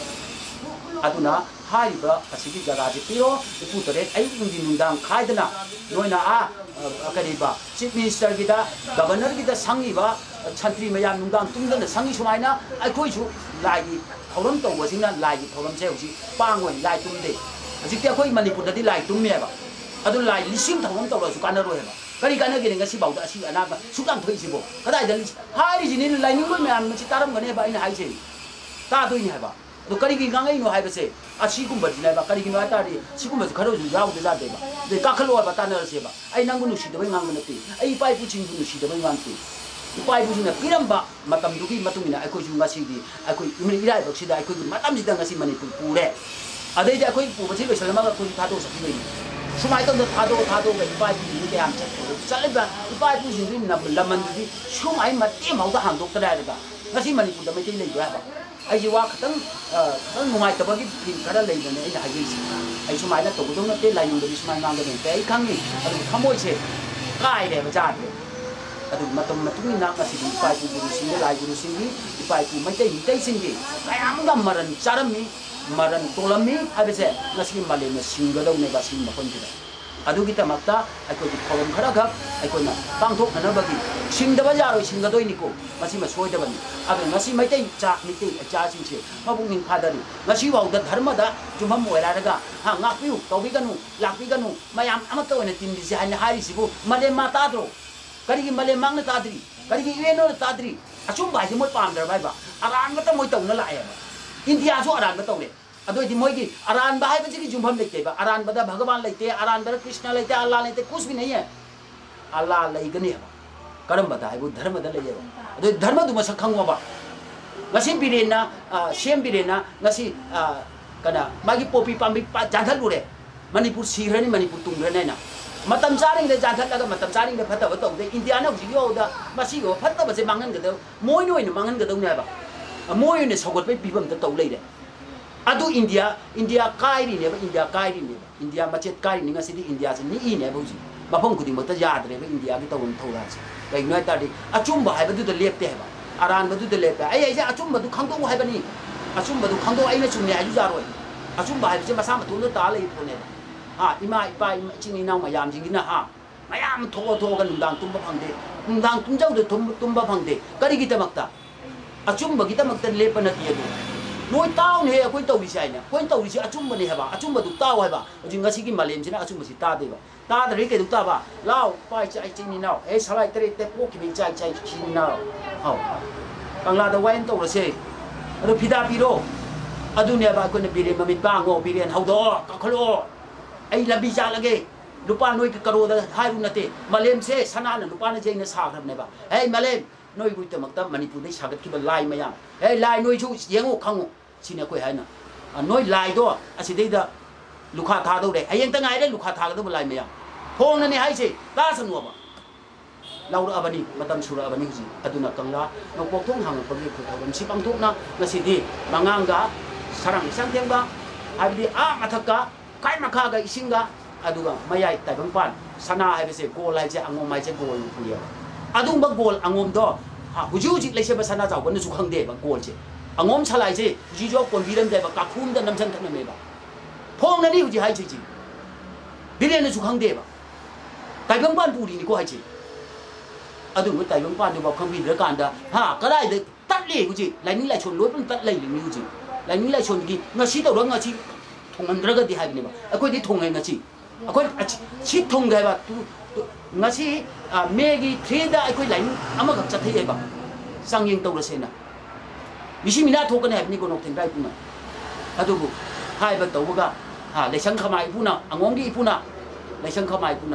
अदुना हारिबा असिदि जगा जे पिरो इपु तरे आई उंदि नुंदांग खाइदना नोइना करिबा चीफ मिनिस्टर गिदा गवर्नर गिदा संगिबा छंत्री मयाम नुंदांग तुंगदना संगी सुमाइना अखोयसु लाइ थौरम तौबसिना लाइ थौरम से हुजि पांगोय लाइ तुंदे हजिकते अखोय मणिपुरदि लाइ तुमेबा अदु लाइ लिसिंग थौरम तौरसु कानरोयबा करी कानगे ngasi बाउदा असि अनाबा सुकाम थोइसिबो कदाइदा हारि जिनि लाइनिंग मयाम मछि तारम गनेबा इन हाइसे ता दोइनि हाबा तो करी की गांगई नो हाइबसे असी गुम बजिनाबा करी की नो तारी सिगुम बज खरो जु याउ दे जादेबा दे काखलो बा तानरसेबा आई नंगु नुसी दबै ngang नति आई पाइ पुचिन जु नुसी दबै ngang पाइ पुचिना पिरम्बा मतम दुगी मतुमिना अखोय जु ngasi di अखोय इमि इराय बक्सिदा अखोय मतम जिदा ngasi मणिपुर पुरे अदै जे अखोय पुबछि लोसलमा अखोय थादो सकिबै सुमाइ तंग थादो ग पाइ पुचिन के आम चलेबा पाइ पुचिन लमन दि सुमाइ मते मौदा हांदोक तरायगा ngasi मणिपुर द मैथि लेबा आई वा खतंग नुमाय तबगी खरा लेबने आई हाइसी आई सुमाइना तबदों नते लाइनुं दि सुमाइ नांगने ते आई खंगी अदु खमोय से काय रे बजाते अदु मतम मतुनि ना ngasi di pai pu guru sing lai guru sing di pai pu mai sing di kayam ga maran charami maran tolami habese ngasi male na singgadau ne ba sing ma kon di adu kita makta ai ko di problem khara ga ai ko na tang thok na ba gi sing da ba ja roi sing ga doi ni ko masi ma soi da ba ni abe ngasi mai tai cha ni tai cha sing che ma bung ning kha da ni ngasi wa da dharma da jumham moi ra ga ha ngak piu to bi ga nu lak bi ga nu mayam ama to ne tin di si han hari si bu male ma ta dro kari gi male mang na ta dri kari gi ye no ta dri achum bai ji moi pam da bai ba aran ga ta moi tong na la ya india so aran ga to le अदो दि मोई की अरान बा है बजे की जुम्भम लेते बा अरान बदा भगवान लेते अरान बदा कृष्ण लेते अल्लाह लेते कुछ भी नहीं है अल्लाह लेगने है करम बता है वो धर्म द लेये अदो धर्म दु मसक खंगवा बा ngasi बिरेना सेम बिरेना ngasi कना मागी पोपी पाम्बी जाधल उरे मणिपुर सिरनी मणिपुर तुंगरने ना मतम चारिंग ले जाधल लगा मतम चारिंग ले फतब तौदे इंडिया ना हुजी योदा मसी हो फतब से मांगन गदो मोय नोय मांगन गदो ने बा मोय ने सगत पे पिबम त तौ लेरे अदु इंडिया कायरी ने इंडिया मचेत कायरी ने ngasi di इंडिया से नि इ ने बुजी मफम खुदि मत यादरे बे इंडिया की तौन थौरा से कै नय तादि अचुम बा है बदु द लेपते है बा अरान बदु द लेपते आई जे अचुम बदु खंगदो है बनी अचुम बदु खंगदो आई ने चुमने आजु जारोय अचुम बा है जे मसा मथु न ता लई फोने हा इमा इपा चिनि नाव मयाम जिंगिना हा मयाम थो ग नुंदांग तुंबा फंगदे नुंदांग तुंजौ दे तुंबा फंगदे करी की तमक्ता अचुम बगी तमक्ता लेप नति अदु नोय ताउ ने अखोय तौरि साइना कोइन तौरि से अचुम बने हबा अचुम बदु ताउ हबा अजि ngasi की मालेम सिना अचुम बसि ता देबा ता दरे के दुता बा लाउ पाइ चाइ चिनि नाउ ए सलाइ तरे ते पोकि बि चाइ चिनि नाउ हाउ कंगला द वाइन तौर से अदु फिदा पिरो अदु ने बा कोन बिरे ममि बांगो बिरेन हौदो कखलो ए लबि जा लगे लुपा नोय के करो द हाइरु नते मालेम से सना न लुपा न जेने साखरने बा ए मालेम नोय बुइते मक्ता मणिपुर दे सागत की लाइ मया ए लाइ नोय छु येंगो खंगो सिने कोई है ना नोई लाई दो असिदैदा लुखा था दो रे हयेंग तंगाय रे लुखा था दो लाई मया फोंग ने हाइसे ता सनुवा लाउर अबनी मतम सुरा अबनी हुजी अदुना कंगला नो पोक्थोंग हांग पगे खुथोम सि पांथोकना ngasi mangang sarang sangthengba abdi a mathaka kai makha ga isinga aduga mayai taibang pan sana haibese gol haije angom mai je gol puya adung ba gol angom do ha huji leise ba sana jaw ban su khangde ba gol je angom salai je jijo kon biram de ba kakhum da namsan thana me ba phong na ni huji hai ji bilen su khang de ba tai bang ban puri ni ko hai ji adu mu tai bang ban do ba khang bi de kan da ha ka dai de tat le huji lai ni lai chon loi pun tat lai ni huji lai ni lai chon gi ngasi tau ro ngasi thong an dra ga di hai ni ba akoi di thong hai ngasi akoi chi thong ga ba tu ngasi me gi the da akoi lai ama ga cha thai ba sang yeng tau ra se na 미시미나 토건에 해니 거 녹텐 라이프나 아두부 하이바 떠부가 하 레상 카마이 부나 앙옹기 이쁘나 레상 카마이 부나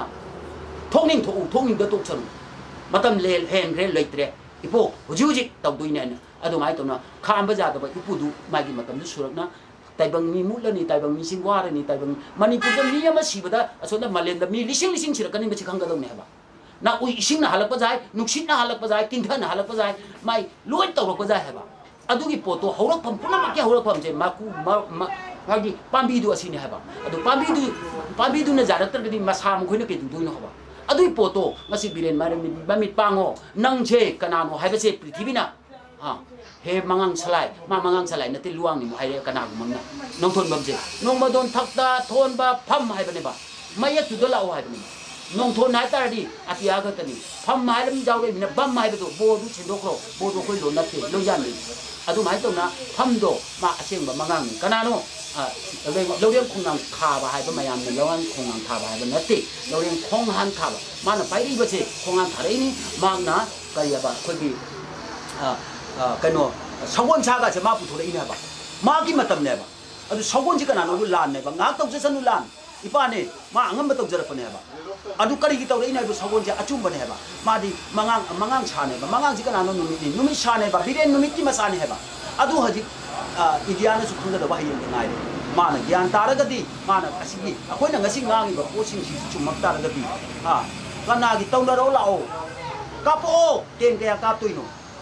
통닝 도 똑처럼 마담 레 헨 레 레트레 이포 우지우지 떠도이네 อดูหมายตัวน่ะข้ามประจาตัวไปอุปดูไม่กี่มาทำด้วยสุรักนะแต่บางมีมุดแล้วนี่แต่บางมีสิงวาร์นี่แต่บางมันนี่ปุ่นนี่ยังมาชีบดาส่วนนั้นมาเล่นมีลิชิงชิรกันนี่ไม่ใช่ขังกันตรงไหนบ้างนะอุ้ยชิงน่ะฮัลลักประจายนุกชิงน่ะฮัลลักประจายกินเถอะน่ะฮัลลักประจายไม่ล้วนตัวเราประจายเหรอบ้างอดูกี่ปวดตัวหัวเราะผมปุ่นน่ะมาแค่หัวเราะผมเจมาคูมากี่ปั๊มบีดูasinya hebat, aduhปั๊มบีดูน่ะjarak terkini masa mungkin nak kedu ini hebat, aduh foto masih bilen mari bamit pango, nang je kanano hai bese prithvi na, he mangang salai nanti luang ni hai kanano mangna, nong thon bamje, nong madon thakta thon ba pham hai bane ba, maya tu dola hai bane, nong thon hai tadi ati aga tani, pham hai lam jauh ni na bam hai betul, bodu cendokro koi lo nanti lo jani, aduh mai tu na pham do ma asing ba mangang ni kanano. เราเรียกคงนางขาบายเป็นมายามเนี่ยเราคงนางขาบายเป็นนัตติเราเรียกคงหันขาบมันไปรีบสิคงหันขาได้นี่มากนะก็อย่าบ้าคนที่กันโน่ชาวบ้านชาวก็จะมาพูดอะไรนี่บ้ามากี่มาทำเนี่ยบ้าಅದುชาวบ้านที่กันนั่นเราล้านเนี่ยบ้างาตกจะสนุล้านอีป้าเนี่ยมางั้นมาตกจะรับเนี่ยบ้าಅದು ಕಡೆ ಗಿತ್ತ ಅವ್ರು ಏನಾಯ್ತು ಸಗೋಂಜೆ ಅಚುಂಬನೆ ಹೇಬ ಮಾದಿ ಮಂಗಾಂಗ್ ಛಾನೆ ಬಾ ಮಂಗಾಂಗ್ ಜಿಕ ನಾನು ನುಮಿ ಛಾನೆ ಬಾ ಬಿರೆ ನುಮಿತ್ತಿ ಮಸಾನೆ ಹೇಬ ಅದು ಹಜಿ ಇಂಡಿಯಾನ ಸುಖಂಗದ ಬಾಹಿಯಂತ ನಾಯಿ ಮಾನ ಗ್ಯಾನ್ ತಾರಗದಿ ಮಾನ ಅಸಿಗಿ ಅಖೋಯ್ನ ngasi ngangiba pochingsi chummak taragadi kanagi taunaro lao kapo ten kaya kaptoino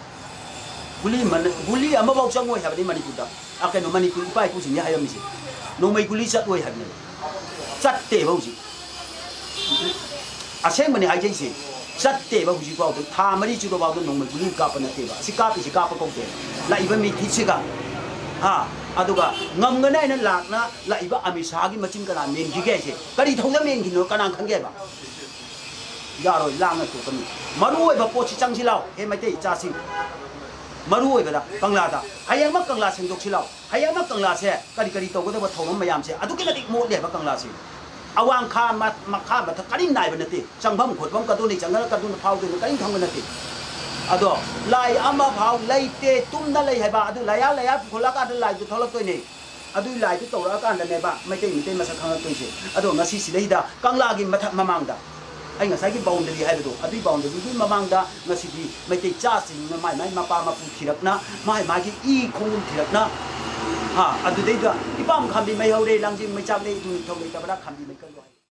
guli amabau changoi habani manipurda akeno manipur ipai pusin ya hayamisi no mai guli chatoi habni chatte bauji aseng mani hai jaisi chatte ba huji pau tha mari chu do pau no mai guli kap na te ba si kap ko te la iba mi thi chiga aduga ngam ngana ina lakna la iba amisa gi machin kana men gi ge se kari thongja men gi no kana khangge ba yaro lang na to tami maru oi ba po chi chang chi lao he mai te cha sing maru oi ba da kangla da hayang ma kangla sing dok chi lao hayang ma kangla se kari to go da ba thong mayam se adu ke na dik mo le ba kangla se awang kha ma kha ba kari nai ba na te changbam khot bam ka tu ni changal ka tu na phau tu kari thong na te ado lai ama phau lai te tum na lai hai ba adu laya khola ka adu lai tu tholak toi ne adu lai tu tora ka nda ne ba mai te masa khang toi se ado ngasi si lai da kangla gi mathak mamang da ai ngasai gi boundary hai do adu boundary gi mamang da ngasi gi mai te cha sing na mai ma pa ma pu thirak na mai gi i khong thirak na adu dei da ipam kham bi mai hore lang jing mai chak nei tu thong nei ta ba kham bi mai ka